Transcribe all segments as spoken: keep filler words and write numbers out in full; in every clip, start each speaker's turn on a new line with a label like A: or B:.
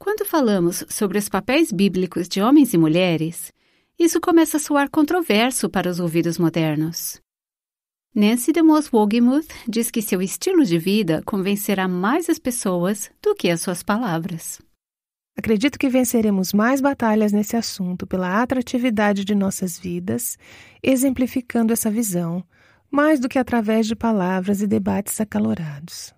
A: Quando falamos sobre os papéis bíblicos de homens e mulheres, isso começa a soar controverso para os ouvidos modernos. Nancy DeMoss Wolgemuth diz que seu estilo de vida convencerá mais as pessoas do que as suas palavras.
B: Acredito que venceremos mais batalhas nesse assunto pela atratividade de nossas vidas, exemplificando essa visão, mais do que através de palavras e debates acalorados.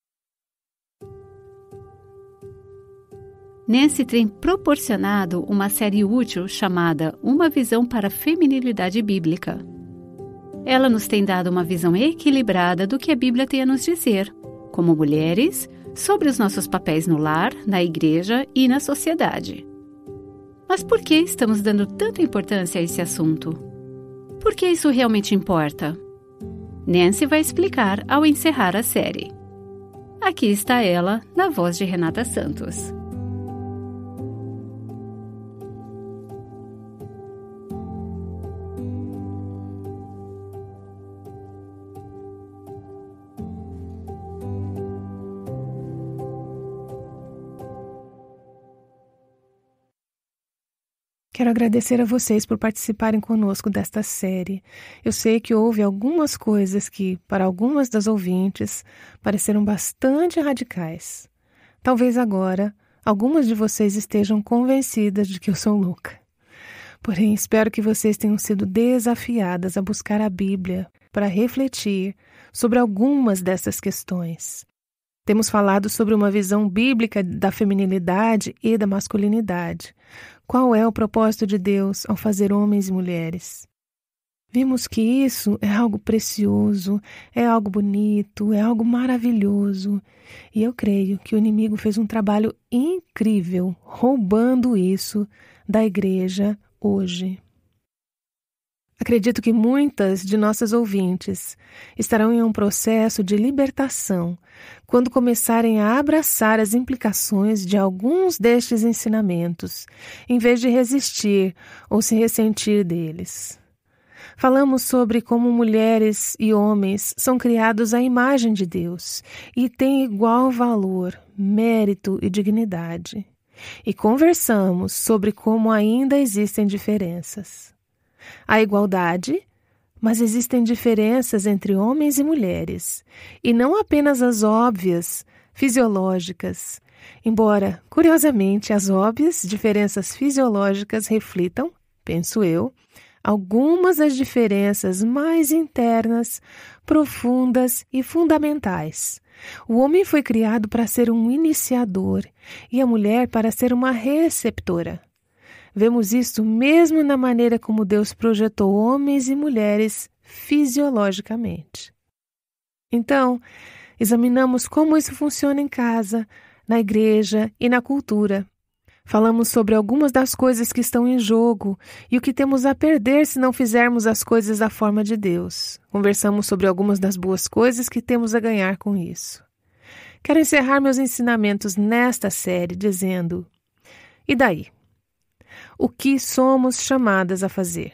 A: Nancy tem proporcionado uma série útil chamada Uma Visão para a Feminilidade Bíblica. Ela nos tem dado uma visão equilibrada do que a Bíblia tem a nos dizer, como mulheres, sobre os nossos papéis no lar, na igreja e na sociedade. Mas por que estamos dando tanta importância a esse assunto? Por que isso realmente importa? Nancy vai explicar ao encerrar a série. Aqui está ela, na voz de Renata Santos.
B: Quero agradecer a vocês por participarem conosco desta série. Eu sei que houve algumas coisas que, para algumas das ouvintes, pareceram bastante radicais. Talvez agora, algumas de vocês estejam convencidas de que eu sou louca. Porém, espero que vocês tenham sido desafiadas a buscar a Bíblia para refletir sobre algumas dessas questões. Temos falado sobre uma visão bíblica da feminilidade e da masculinidade. Qual é o propósito de Deus ao fazer homens e mulheres? Vimos que isso é algo precioso, é algo bonito, é algo maravilhoso. E eu creio que o inimigo fez um trabalho incrível roubando isso da igreja hoje. Acredito que muitas de nossas ouvintes estarão em um processo de libertação quando começarem a abraçar as implicações de alguns destes ensinamentos, em vez de resistir ou se ressentir deles. Falamos sobre como mulheres e homens são criados à imagem de Deus e têm igual valor, mérito e dignidade. E conversamos sobre como ainda existem diferenças. Há igualdade, mas existem diferenças entre homens e mulheres, e não apenas as óbvias, fisiológicas, embora, curiosamente, as óbvias diferenças fisiológicas reflitam, penso eu, algumas das diferenças mais internas, profundas e fundamentais. O homem foi criado para ser um iniciador e a mulher para ser uma receptora. Vemos isso mesmo na maneira como Deus projetou homens e mulheres fisiologicamente. Então, examinamos como isso funciona em casa, na igreja e na cultura. Falamos sobre algumas das coisas que estão em jogo e o que temos a perder se não fizermos as coisas da forma de Deus. Conversamos sobre algumas das boas coisas que temos a ganhar com isso. Quero encerrar meus ensinamentos nesta série dizendo: e daí? O que somos chamadas a fazer?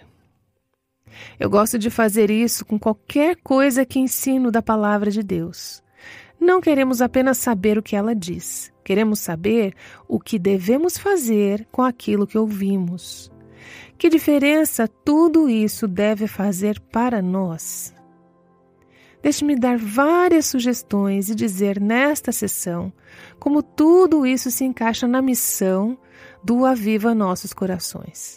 B: Eu gosto de fazer isso com qualquer coisa que ensino da palavra de Deus. Não queremos apenas saber o que ela diz. Queremos saber o que devemos fazer com aquilo que ouvimos. Que diferença tudo isso deve fazer para nós? Deixe-me dar várias sugestões e dizer nesta sessão como tudo isso se encaixa na missão do Aviva Nossos Corações.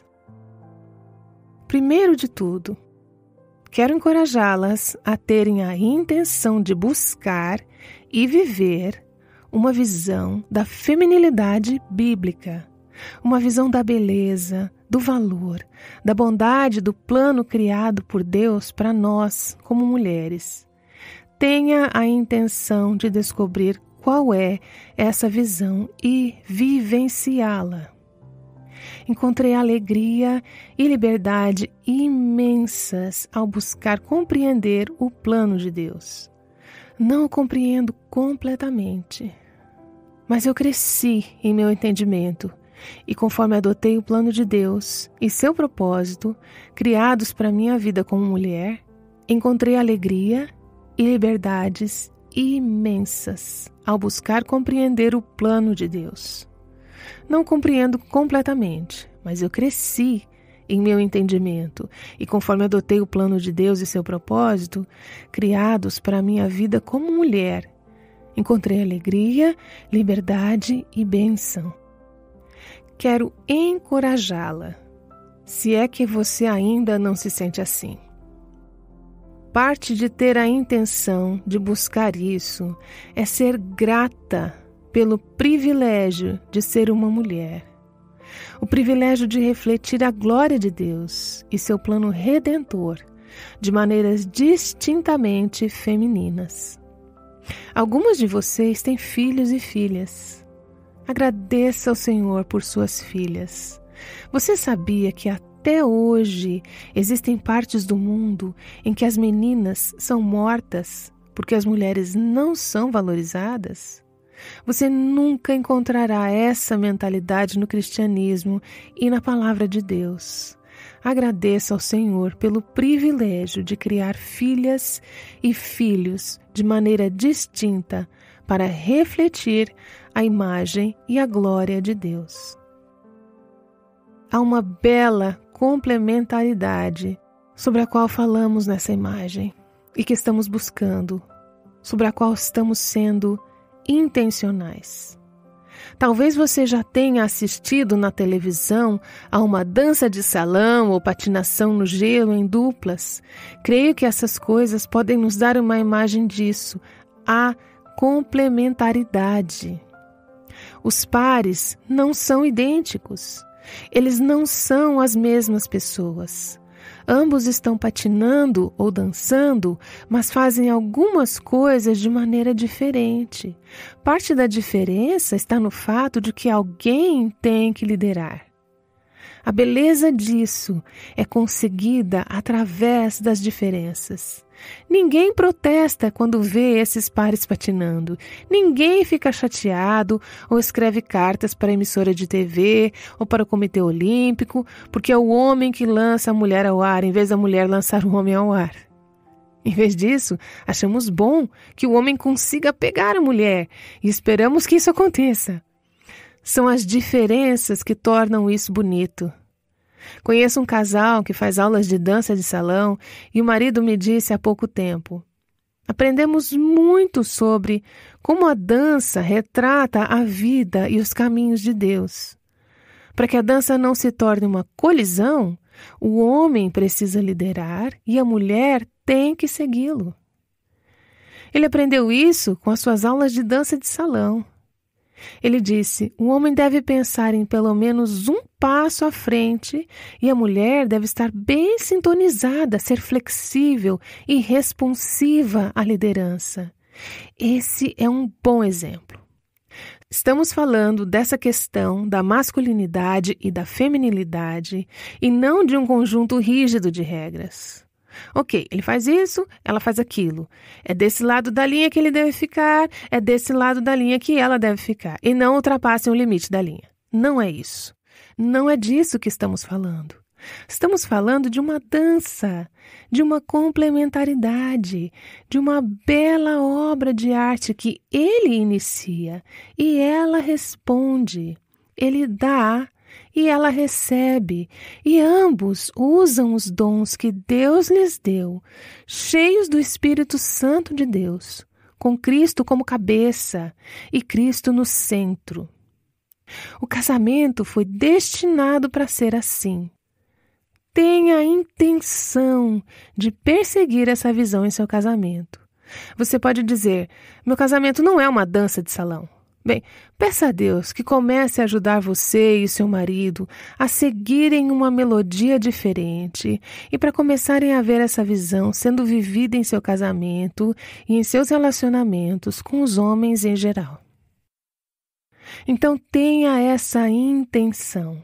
B: Primeiro de tudo, quero encorajá-las a terem a intenção de buscar e viver uma visão da feminilidade bíblica, uma visão da beleza, do valor, da bondade do plano criado por Deus para nós como mulheres. Tenha a intenção de descobrir qual é essa visão e vivenciá-la. Encontrei alegria e liberdade imensas ao buscar compreender o plano de Deus. Não o compreendo completamente, mas eu cresci em meu entendimento e conforme adotei o plano de Deus e seu propósito, criados para minha vida como mulher, encontrei alegria e liberdades imensas ao buscar compreender o plano de Deus. Não compreendo completamente, mas eu cresci em meu entendimento e conforme adotei o plano de Deus e seu propósito, criados para a minha vida como mulher, encontrei alegria, liberdade e bênção. Quero encorajá-la, se é que você ainda não se sente assim. Parte de ter a intenção de buscar isso é ser grata pelo privilégio de ser uma mulher. O privilégio de refletir a glória de Deus e seu plano redentor de maneiras distintamente femininas. Algumas de vocês têm filhos e filhas. Agradeça ao Senhor por suas filhas. Você sabia que até hoje existem partes do mundo em que as meninas são mortas porque as mulheres não são valorizadas? Você nunca encontrará essa mentalidade no cristianismo e na palavra de Deus. Agradeça ao Senhor pelo privilégio de criar filhas e filhos de maneira distinta para refletir a imagem e a glória de Deus. Há uma bela complementaridade sobre a qual falamos nessa imagem e que estamos buscando, sobre a qual estamos sendo intencionais. Talvez você já tenha assistido na televisão a uma dança de salão ou patinação no gelo em duplas. Creio que essas coisas podem nos dar uma imagem disso, a complementaridade. Os pares não são idênticos. Eles não são as mesmas pessoas. Ambos estão patinando ou dançando, mas fazem algumas coisas de maneira diferente. Parte da diferença está no fato de que alguém tem que liderar. A beleza disso é conseguida através das diferenças. Ninguém protesta quando vê esses pares patinando. Ninguém fica chateado ou escreve cartas para a emissora de T V ou para o Comitê Olímpico, porque é o homem que lança a mulher ao ar em vez da mulher lançar o homem ao ar. Em vez disso, achamos bom que o homem consiga pegar a mulher e esperamos que isso aconteça. São as diferenças que tornam isso bonito. Conheço um casal que faz aulas de dança de salão e o marido me disse há pouco tempo: aprendemos muito sobre como a dança retrata a vida e os caminhos de Deus. Para que a dança não se torne uma colisão, o homem precisa liderar e a mulher tem que segui-lo. Ele aprendeu isso com as suas aulas de dança de salão. Ele disse: o homem deve pensar em pelo menos um passo à frente e a mulher deve estar bem sintonizada, ser flexível e responsiva à liderança. Esse é um bom exemplo. Estamos falando dessa questão da masculinidade e da feminilidade e não de um conjunto rígido de regras. Ok, ele faz isso, ela faz aquilo. É desse lado da linha que ele deve ficar, é desse lado da linha que ela deve ficar. E não ultrapassem o limite da linha. Não é isso. Não é disso que estamos falando. Estamos falando de uma dança, de uma complementaridade, de uma bela obra de arte que ele inicia e ela responde. Ele dá e ela recebe, e ambos usam os dons que Deus lhes deu, cheios do Espírito Santo de Deus, com Cristo como cabeça e Cristo no centro. O casamento foi destinado para ser assim. Tenha a intenção de perseguir essa visão em seu casamento. Você pode dizer: meu casamento não é uma dança de salão. Bem, peça a Deus que comece a ajudar você e seu marido a seguirem uma melodia diferente e para começarem a ver essa visão sendo vivida em seu casamento e em seus relacionamentos com os homens em geral. Então tenha essa intenção.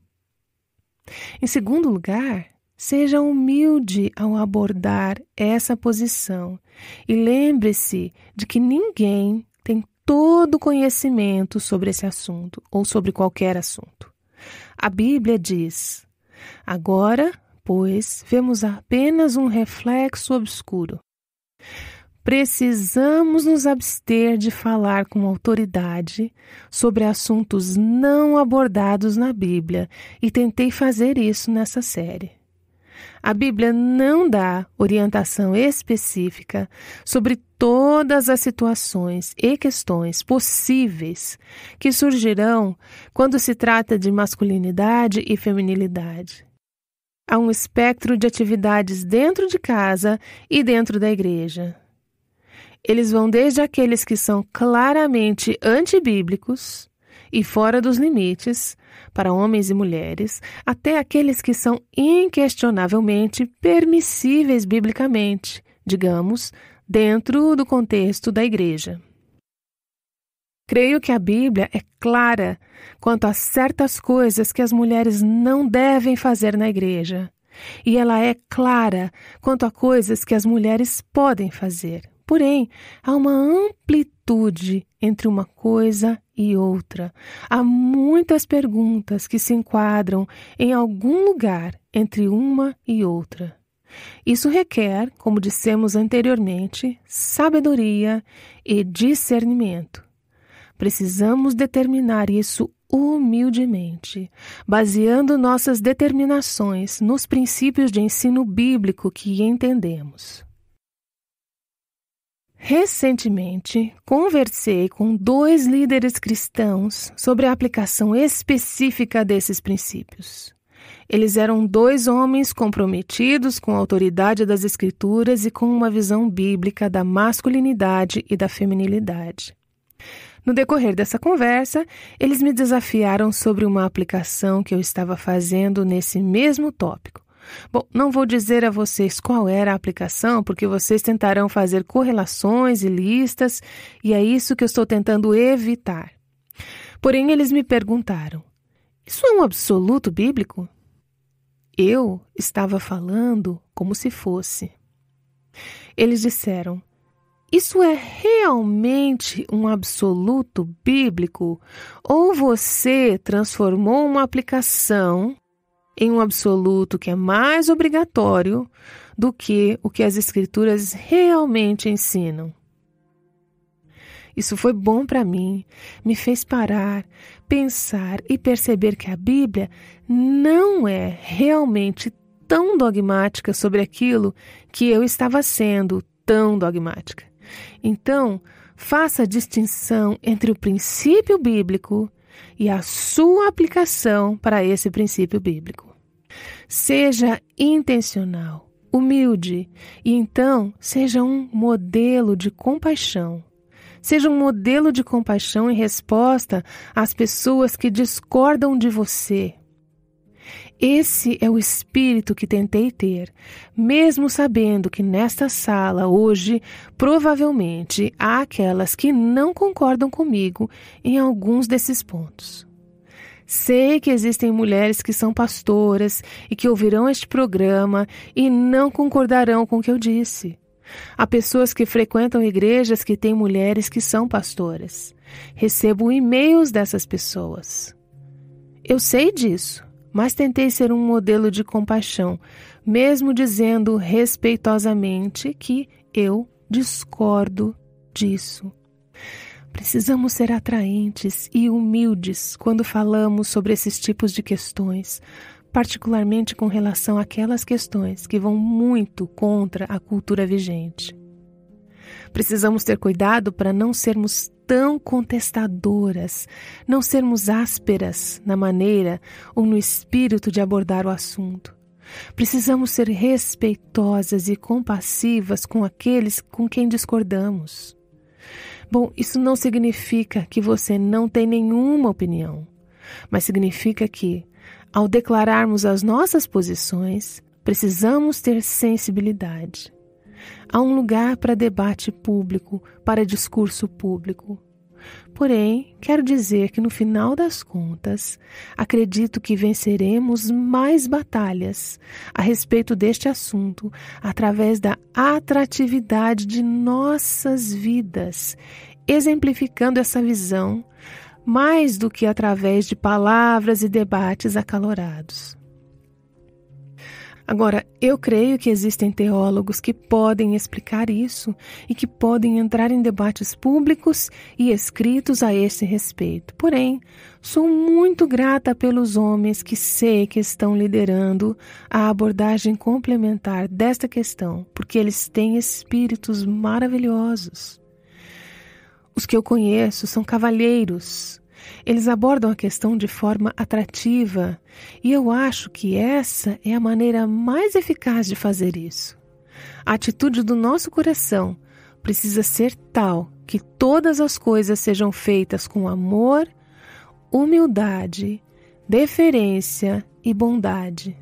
B: Em segundo lugar, seja humilde ao abordar essa posição e lembre-se de que ninguém tem todo conhecimento sobre esse assunto ou sobre qualquer assunto. A Bíblia diz: agora, pois, vemos apenas um reflexo obscuro. Precisamos nos abster de falar com autoridade sobre assuntos não abordados na Bíblia, e tentei fazer isso nessa série. A Bíblia não dá orientação específica sobre todas as situações e questões possíveis que surgirão quando se trata de masculinidade e feminilidade. Há um espectro de atividades dentro de casa e dentro da igreja. Eles vão desde aqueles que são claramente antibíblicos e fora dos limites, para homens e mulheres, até aqueles que são inquestionavelmente permissíveis biblicamente, digamos, dentro do contexto da igreja. Creio que a Bíblia é clara quanto a certas coisas que as mulheres não devem fazer na igreja, e ela é clara quanto a coisas que as mulheres podem fazer. Porém, há uma amplitude entre uma coisa e outra. Há muitas perguntas que se enquadram em algum lugar entre uma e outra. Isso requer, como dissemos anteriormente, sabedoria e discernimento. Precisamos determinar isso humildemente, baseando nossas determinações nos princípios de ensino bíblico que entendemos. Recentemente, conversei com dois líderes cristãos sobre a aplicação específica desses princípios. Eles eram dois homens comprometidos com a autoridade das Escrituras e com uma visão bíblica da masculinidade e da feminilidade. No decorrer dessa conversa, eles me desafiaram sobre uma aplicação que eu estava fazendo nesse mesmo tópico. Bom, não vou dizer a vocês qual era a aplicação, porque vocês tentarão fazer correlações e listas, e é isso que eu estou tentando evitar. Porém, eles me perguntaram: isso é um absoluto bíblico? Eu estava falando como se fosse. Eles disseram: isso é realmente um absoluto bíblico? Ou você transformou uma aplicação em um absoluto que é mais obrigatório do que o que as Escrituras realmente ensinam? Isso foi bom para mim, me fez parar, pensar e perceber que a Bíblia não é realmente tão dogmática sobre aquilo que eu estava sendo tão dogmática. Então, faça a distinção entre o princípio bíblico e a sua aplicação para esse princípio bíblico. Seja intencional, humilde e então seja um modelo de compaixão. Seja um modelo de compaixão em resposta às pessoas que discordam de você. Esse é o espírito que tentei ter, mesmo sabendo que nesta sala hoje, provavelmente, há aquelas que não concordam comigo em alguns desses pontos. Sei que existem mulheres que são pastoras e que ouvirão este programa e não concordarão com o que eu disse. Há pessoas que frequentam igrejas que têm mulheres que são pastoras. Recebo e-mails dessas pessoas. Eu sei disso, mas tentei ser um modelo de compaixão, mesmo dizendo respeitosamente que eu discordo disso. Precisamos ser atraentes e humildes quando falamos sobre esses tipos de questões, particularmente com relação àquelas questões que vão muito contra a cultura vigente. Precisamos ter cuidado para não sermos tão contestadoras, não sermos ásperas na maneira ou no espírito de abordar o assunto. Precisamos ser respeitosas e compassivas com aqueles com quem discordamos. Bom, isso não significa que você não tem nenhuma opinião, mas significa que, ao declararmos as nossas posições, precisamos ter sensibilidade. Há um lugar para debate público, para discurso público. Porém, quero dizer que no final das contas, acredito que venceremos mais batalhas a respeito deste assunto através da atratividade de nossas vidas, exemplificando essa visão, mais do que através de palavras e debates acalorados. Agora, eu creio que existem teólogos que podem explicar isso e que podem entrar em debates públicos e escritos a esse respeito. Porém, sou muito grata pelos homens que sei que estão liderando a abordagem complementar desta questão, porque eles têm espíritos maravilhosos. Os que eu conheço são cavalheiros. Eles abordam a questão de forma atrativa e eu acho que essa é a maneira mais eficaz de fazer isso. A atitude do nosso coração precisa ser tal que todas as coisas sejam feitas com amor, humildade, deferência e bondade.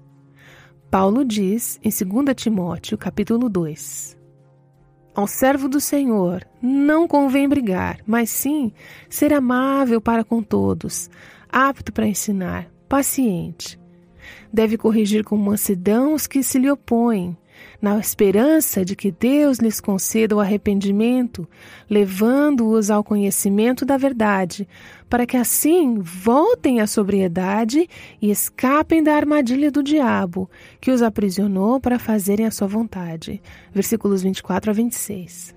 B: Paulo diz em dois Timóteo, capítulo dois: ao servo do Senhor não convém brigar, mas sim ser amável para com todos, apto para ensinar, paciente. Deve corrigir com mansidão os que se lhe opõem, na esperança de que Deus lhes conceda o arrependimento, levando-os ao conhecimento da verdade, para que assim voltem à sobriedade e escapem da armadilha do diabo, que os aprisionou para fazerem a sua vontade. Versículos vinte e quatro a vinte e seis.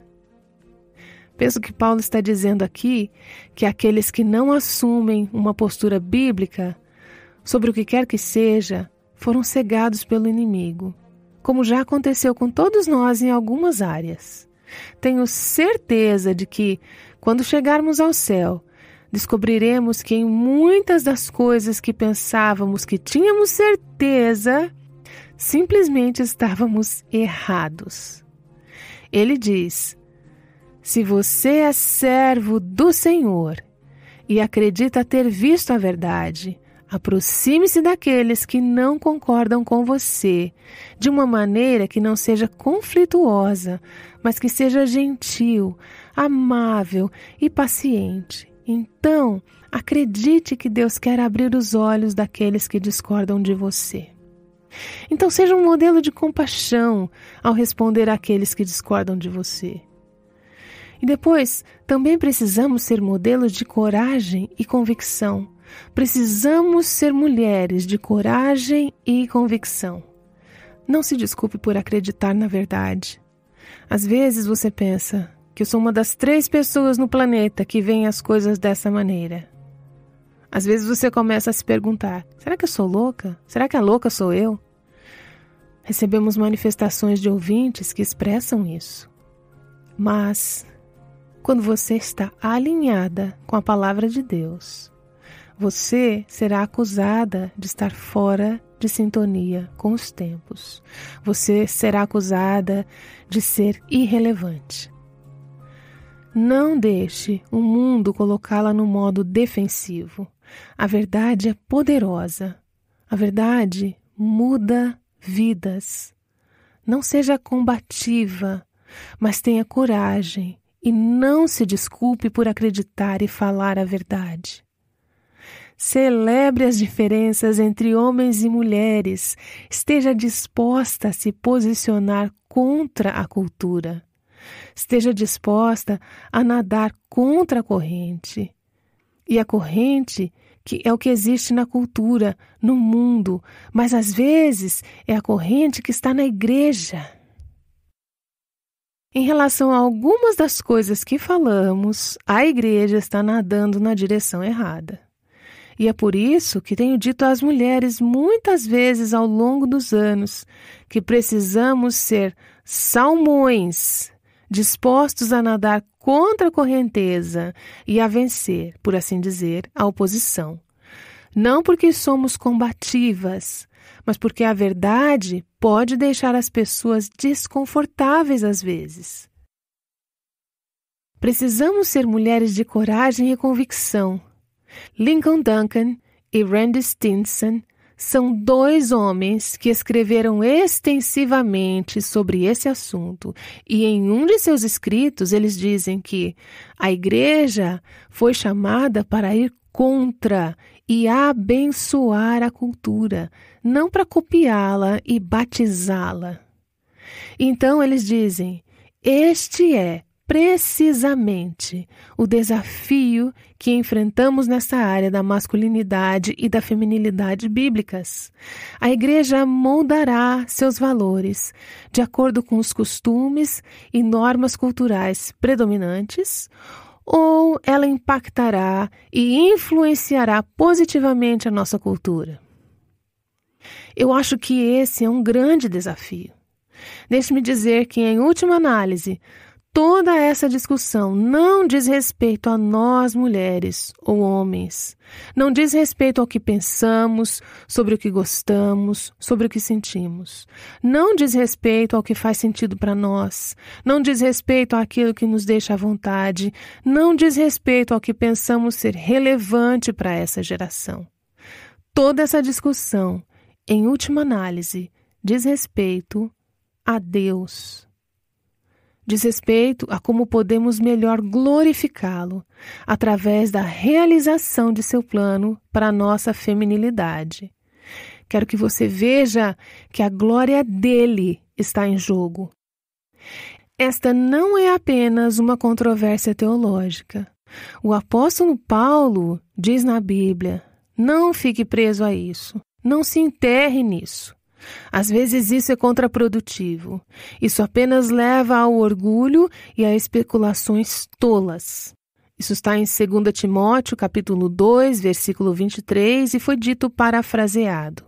B: Penso que Paulo está dizendo aqui que aqueles que não assumem uma postura bíblica sobre o que quer que seja, foram cegados pelo inimigo, como já aconteceu com todos nós em algumas áreas. Tenho certeza de que, quando chegarmos ao céu, descobriremos que em muitas das coisas que pensávamos que tínhamos certeza, simplesmente estávamos errados. Ele diz: se você é servo do Senhor e acredita ter visto a verdade, aproxime-se daqueles que não concordam com você, de uma maneira que não seja conflituosa, mas que seja gentil, amável e paciente. Então, acredite que Deus quer abrir os olhos daqueles que discordam de você. Então, seja um modelo de compaixão ao responder àqueles que discordam de você. E depois, também precisamos ser modelos de coragem e convicção. Precisamos ser mulheres de coragem e convicção. Não se desculpe por acreditar na verdade. Às vezes você pensa que eu sou uma das três pessoas no planeta que veem as coisas dessa maneira. Às vezes você começa a se perguntar: será que eu sou louca? Será que a louca sou eu? Recebemos manifestações de ouvintes que expressam isso. Mas, quando você está alinhada com a palavra de Deus, você será acusada de estar fora de sintonia com os tempos. Você será acusada de ser irrelevante. Não deixe o mundo colocá-la no modo defensivo. A verdade é poderosa. A verdade muda vidas. Não seja combativa, mas tenha coragem e não se desculpe por acreditar e falar a verdade. Celebre as diferenças entre homens e mulheres. Esteja disposta a se posicionar contra a cultura. Esteja disposta a nadar contra a corrente. E a corrente, que é o que existe na cultura, no mundo, mas às vezes é a corrente que está na igreja. Em relação a algumas das coisas que falamos, a igreja está nadando na direção errada. E é por isso que tenho dito às mulheres muitas vezes ao longo dos anos que precisamos ser salmões, dispostos a nadar contra a correnteza e a vencer, por assim dizer, a oposição. Não porque somos combativas, mas porque a verdade pode deixar as pessoas desconfortáveis às vezes. Precisamos ser mulheres de coragem e convicção. Lincoln Duncan e Randy Stinson são dois homens que escreveram extensivamente sobre esse assunto e em um de seus escritos eles dizem que a igreja foi chamada para ir contra e abençoar a cultura, não para copiá-la e batizá-la. Então eles dizem: este é precisamente o desafio que enfrentamos nessa área da masculinidade e da feminilidade bíblicas. A igreja moldará seus valores de acordo com os costumes e normas culturais predominantes, ou ela impactará e influenciará positivamente a nossa cultura? Eu acho que esse é um grande desafio. Deixe-me dizer que, em última análise, toda essa discussão não diz respeito a nós mulheres ou homens. Não diz respeito ao que pensamos, sobre o que gostamos, sobre o que sentimos. Não diz respeito ao que faz sentido para nós. Não diz respeito àquilo que nos deixa à vontade. Não diz respeito ao que pensamos ser relevante para essa geração. Toda essa discussão, em última análise, diz respeito a Deus. Diz respeito a como podemos melhor glorificá-lo através da realização de seu plano para a nossa feminilidade. Quero que você veja que a glória dele está em jogo. Esta não é apenas uma controvérsia teológica. O apóstolo Paulo diz na Bíblia: não fique preso a isso, não se enterre nisso. Às vezes isso é contraprodutivo. Isso apenas leva ao orgulho e a especulações tolas. Isso está em Segunda Timóteo, capítulo dois, versículo vinte e três, e foi dito parafraseado.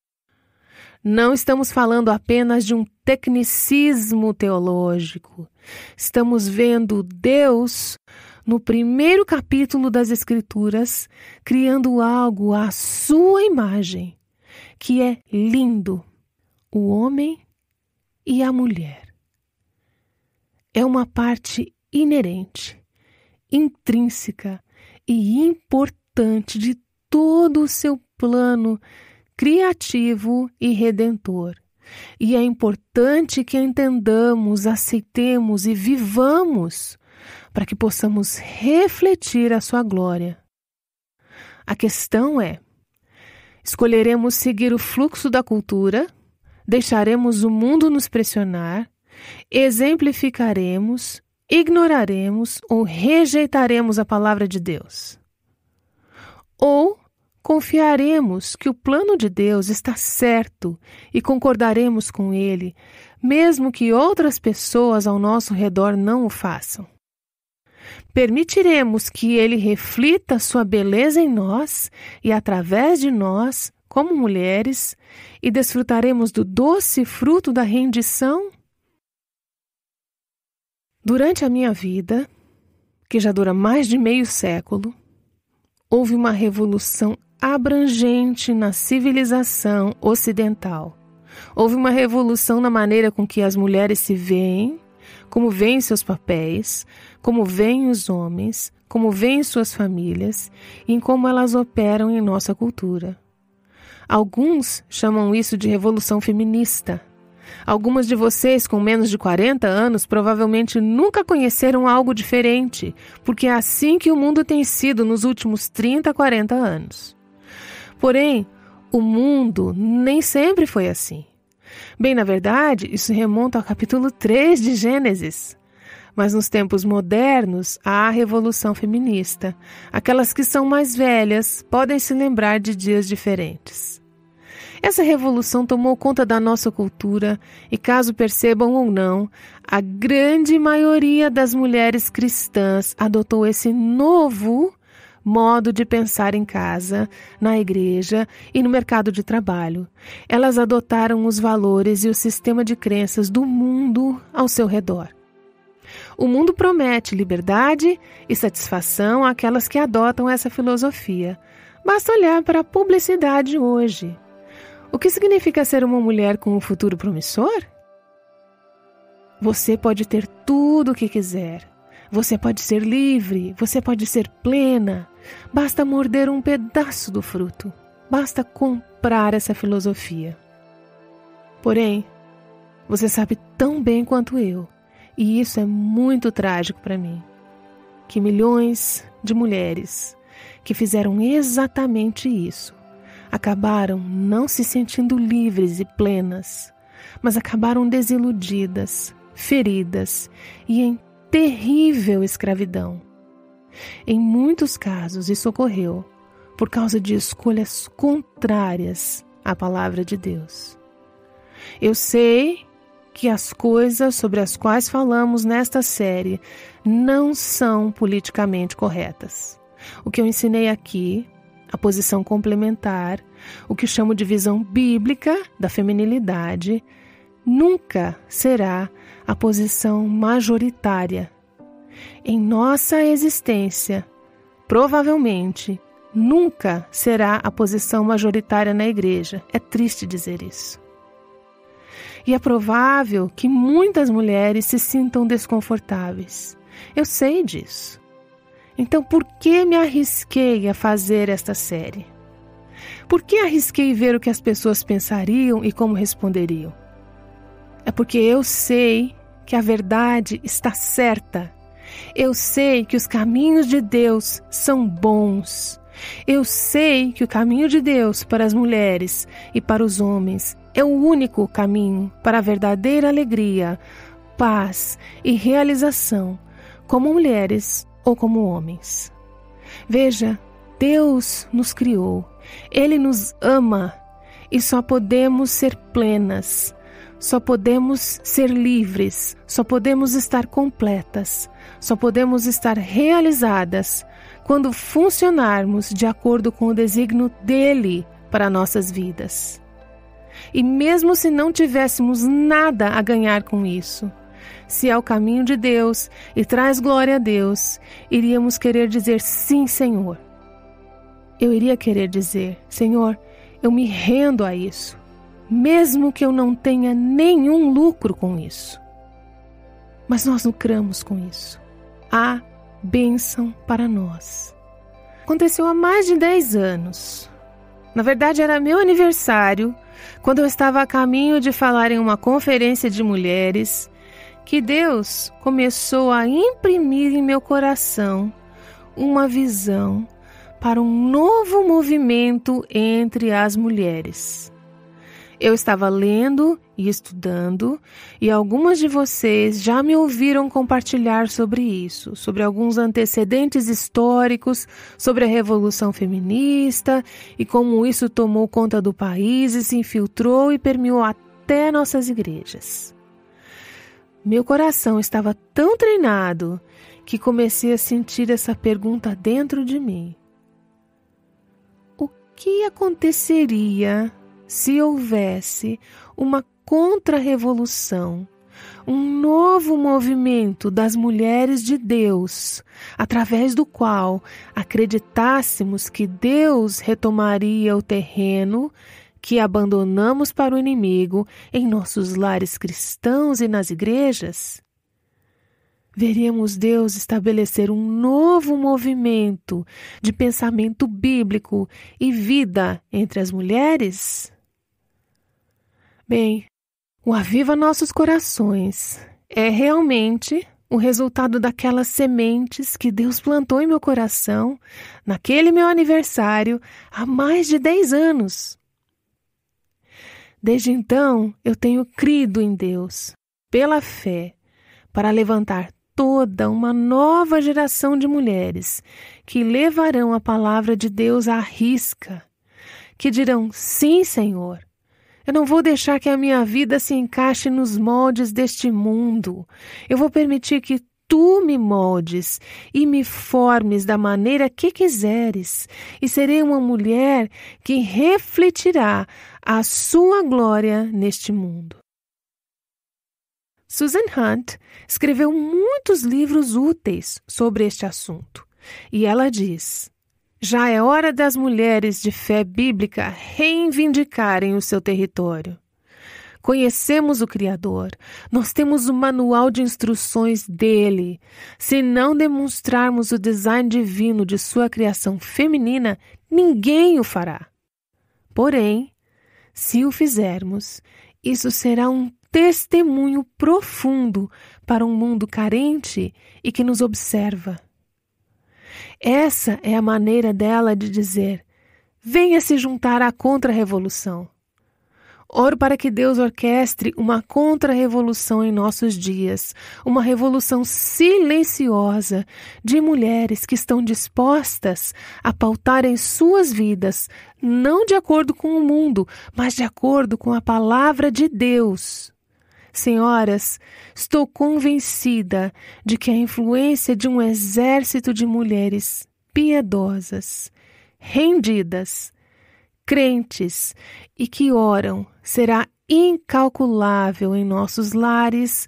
B: Não estamos falando apenas de um tecnicismo teológico. Estamos vendo Deus, no primeiro capítulo das Escrituras, criando algo à sua imagem, que é lindo, o homem e a mulher. É uma parte inerente, intrínseca e importante de todo o seu plano criativo e redentor. E é importante que entendamos, aceitemos e vivamos para que possamos refletir a sua glória. A questão é: escolheremos seguir o fluxo da cultura, deixaremos o mundo nos pressionar, exemplificaremos, ignoraremos ou rejeitaremos a palavra de Deus? Ou confiaremos que o plano de Deus está certo e concordaremos com ele, mesmo que outras pessoas ao nosso redor não o façam? Permitiremos que ele reflita sua beleza em nós e através de nós, como mulheres, e desfrutaremos do doce fruto da rendição? Durante a minha vida, que já dura mais de meio século, houve uma revolução abrangente na civilização ocidental. Houve uma revolução na maneira com que as mulheres se veem, como veem seus papéis, como veem os homens, como veem suas famílias e em como elas operam em nossa cultura. Alguns chamam isso de revolução feminista. Algumas de vocês com menos de quarenta anos provavelmente nunca conheceram algo diferente, porque é assim que o mundo tem sido nos últimos trinta, quarenta anos. Porém, o mundo nem sempre foi assim. Bem, na verdade, isso remonta ao capítulo três de Gênesis. Mas nos tempos modernos, há a revolução feminista. Aquelas que são mais velhas podem se lembrar de dias diferentes. Essa revolução tomou conta da nossa cultura e, caso percebam ou não, a grande maioria das mulheres cristãs adotou esse novo modo de pensar em casa, na igreja e no mercado de trabalho. Elas adotaram os valores e o sistema de crenças do mundo ao seu redor. O mundo promete liberdade e satisfação àquelas que adotam essa filosofia. Basta olhar para a publicidade hoje. O que significa ser uma mulher com um futuro promissor? Você pode ter tudo o que quiser. Você pode ser livre, você pode ser plena. Basta morder um pedaço do fruto. Basta comprar essa filosofia. Porém, você sabe tão bem quanto eu, e isso é muito trágico para mim, que milhões de mulheres que fizeram exatamente isso acabaram não se sentindo livres e plenas, mas acabaram desiludidas, feridas e em terrível escravidão. Em muitos casos, isso ocorreu por causa de escolhas contrárias à palavra de Deus. Eu sei que as coisas sobre as quais falamos nesta série não são politicamente corretas. O que eu ensinei aqui, a posição complementar, o que chamo de visão bíblica da feminilidade, nunca será a posição majoritária. Em nossa existência, provavelmente, nunca será a posição majoritária na igreja. É triste dizer isso. E é provável que muitas mulheres se sintam desconfortáveis. Eu sei disso. Então, por que me arrisquei a fazer esta série? Por que arrisquei ver o que as pessoas pensariam e como responderiam? É porque eu sei que a verdade está certa. Eu sei que os caminhos de Deus são bons. Eu sei que o caminho de Deus para as mulheres e para os homens é o único caminho para a verdadeira alegria, paz e realização, como mulheres ou como homens. Veja, Deus nos criou, Ele nos ama e só podemos ser plenas, só podemos ser livres, só podemos estar completas, só podemos estar realizadas quando funcionarmos de acordo com o desígnio dEle para nossas vidas. E mesmo se não tivéssemos nada a ganhar com isso, se é o caminho de Deus e traz glória a Deus, iríamos querer dizer sim, Senhor. Eu iria querer dizer, Senhor, eu me rendo a isso, mesmo que eu não tenha nenhum lucro com isso. Mas nós lucramos com isso. Há bênção para nós. Aconteceu há mais de dez anos. Na verdade, era meu aniversário, quando eu estava a caminho de falar em uma conferência de mulheres, que Deus começou a imprimir em meu coração uma visão para um novo movimento entre as mulheres. Eu estava lendo e estudando, e algumas de vocês já me ouviram compartilhar sobre isso, sobre alguns antecedentes históricos, sobre a Revolução Feminista e como isso tomou conta do país e se infiltrou e permeou até nossas igrejas. Meu coração estava tão treinado que comecei a sentir essa pergunta dentro de mim. O que aconteceria se houvesse uma contra-revolução, um novo movimento das mulheres de Deus, através do qual acreditássemos que Deus retomaria o terreno que abandonamos para o inimigo em nossos lares cristãos e nas igrejas? Veríamos Deus estabelecer um novo movimento de pensamento bíblico e vida entre as mulheres? Bem, o Aviva Nossos Corações é realmente o resultado daquelas sementes que Deus plantou em meu coração naquele meu aniversário há mais de dez anos. Desde então, eu tenho crido em Deus, pela fé, para levantar toda uma nova geração de mulheres que levarão a palavra de Deus à risca, que dirão, sim, Senhor, eu não vou deixar que a minha vida se encaixe nos moldes deste mundo. Eu vou permitir que Tu me moldes e me formes da maneira que quiseres, e serei uma mulher que refletirá a Sua glória neste mundo. Susan Hunt escreveu muitos livros úteis sobre este assunto, e ela diz: já é hora das mulheres de fé bíblica reivindicarem o seu território. Conhecemos o Criador, nós temos o manual de instruções dele. Se não demonstrarmos o design divino de sua criação feminina, ninguém o fará. Porém, se o fizermos, isso será um testemunho profundo para um mundo carente e que nos observa. Essa é a maneira dela de dizer: venha se juntar à contra-revolução. Oro para que Deus orquestre uma contra-revolução em nossos dias, uma revolução silenciosa de mulheres que estão dispostas a pautarem suas vidas, não de acordo com o mundo, mas de acordo com a palavra de Deus. Senhoras, estou convencida de que a influência de um exército de mulheres piedosas, rendidas, crentes e que oram será incalculável em nossos lares,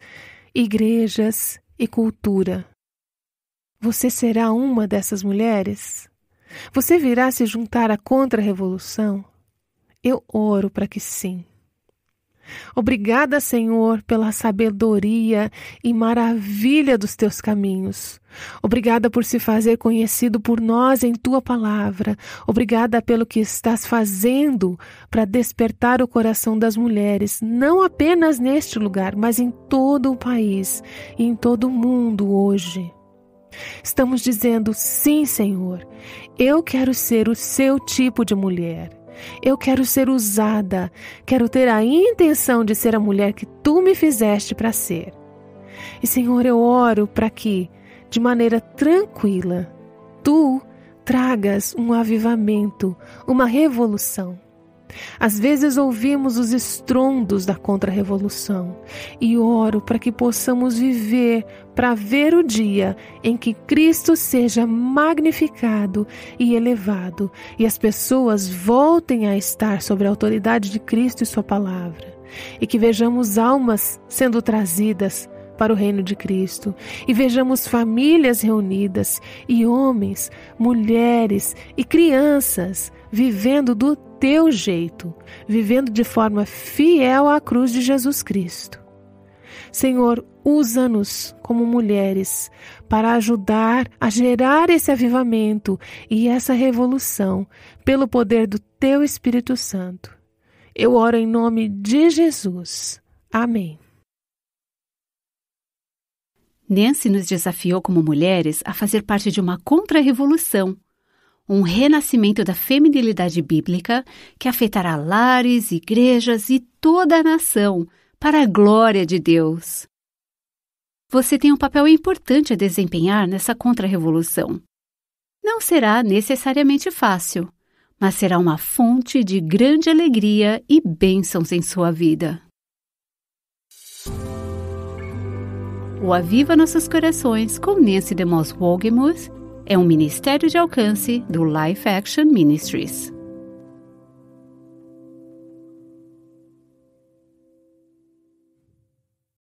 B: igrejas e cultura. Você será uma dessas mulheres? Você virá se juntar à contra-revolução? Eu oro para que sim. Obrigada, Senhor, pela sabedoria e maravilha dos teus caminhos. Obrigada por se fazer conhecido por nós em tua palavra. Obrigada pelo que estás fazendo para despertar o coração das mulheres, não apenas neste lugar, mas em todo o país e em todo o mundo hoje. Estamos dizendo, sim, Senhor, eu quero ser o seu tipo de mulher. Eu quero ser usada, quero ter a intenção de ser a mulher que tu me fizeste para ser. E, Senhor, eu oro para que, de maneira tranquila, tu tragas um avivamento, uma revolução. Às vezes ouvimos os estrondos da contra-revolução e oro para que possamos viver para ver o dia em que Cristo seja magnificado e elevado e as pessoas voltem a estar sob a autoridade de Cristo e sua palavra, e que vejamos almas sendo trazidas para o reino de Cristo e vejamos famílias reunidas e homens, mulheres e crianças vivendo do teu jeito, vivendo de forma fiel à cruz de Jesus Cristo. Senhor, usa-nos como mulheres para ajudar a gerar esse avivamento e essa revolução pelo poder do teu Espírito Santo. Eu oro em nome de Jesus. Amém.
A: Nancy nos desafiou como mulheres a fazer parte de uma contra-revolução, um renascimento da feminilidade bíblica que afetará lares, igrejas e toda a nação para a glória de Deus. Você tem um papel importante a desempenhar nessa contra-revolução. Não será necessariamente fácil, mas será uma fonte de grande alegria e bênçãos em sua vida. O Aviva Nossos Corações com Nancy DeMoss Wolgemuth é um ministério de alcance do Life Action Ministries.